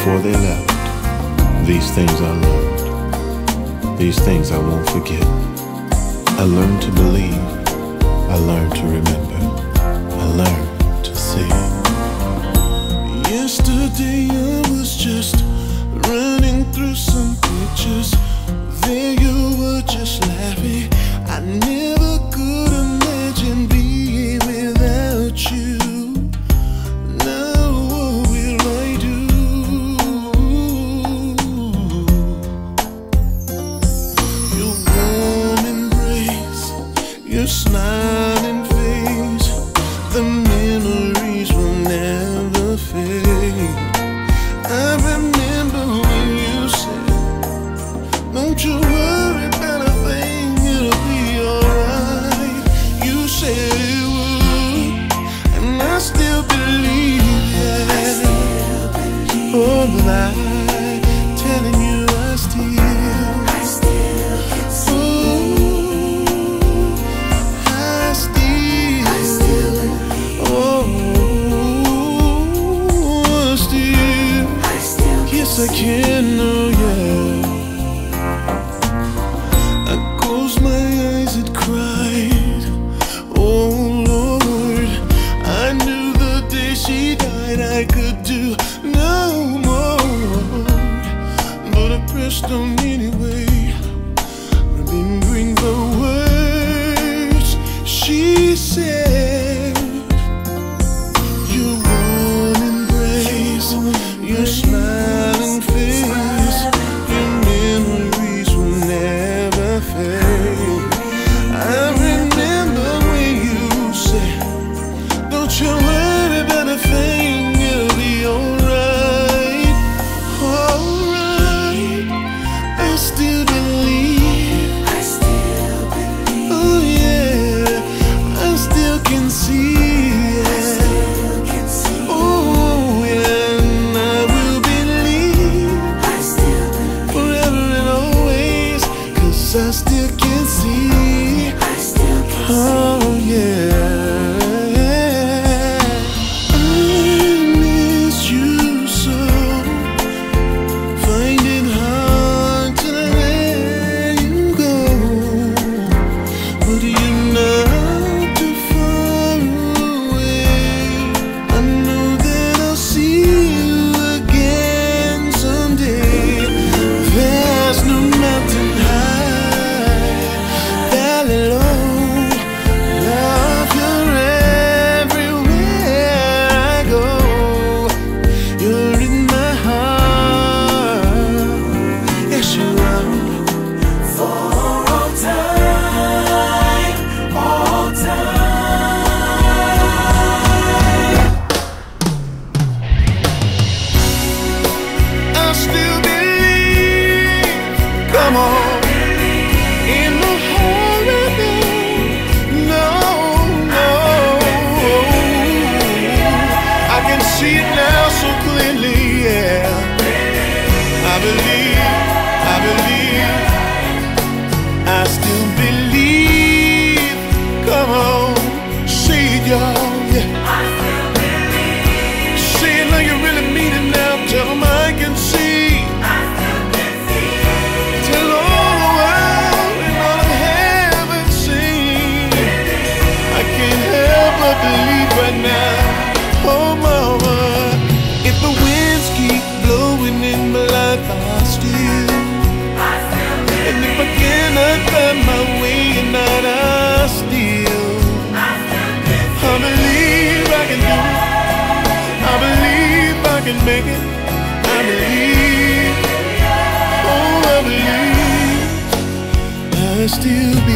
before they left. These things I learned, these things I won't forget. I learned to believe, I learned to remember, I learned to see. Yesterday I was just running through some pictures. There you were just laughing. I never could imagine being without you. Now what will I do? Your warm embrace, your smiling face, the memories will never fade. I remember when you said, don't you worry about a thing, it'll be alright. You said it would, and I still believe that. Oh, but I'm telling you I still can see. I still, yes I can, oh yeah. I closed my eyes and cried, oh Lord. I knew the day she died I could do no more, but I pressed on anyway, remembering the words she said. Your warm embrace, your smiling face, your memories will never fade. I remember when you said, don't you worry about a thing, it'll be alright. Alright, I still believe. Oh yeah, I still can see. I still can see. Oh yeah. I miss you so, find it hard to let you go, but you're not too far away. I know that I'll see you again someday. There's no mountain high, come on, in the horrible, no, I can see it now so clearly, yeah. I believe, I still believe. Come on, say it, y'all, yeah. I still believe. Say it like you really mean it now. Tell them I can see. Believe right now, oh mama. If the winds keep blowing in my life, I still believe. And if I cannot find my way at night, I still believe I can do it. I believe I can make it. I believe, oh I believe, I still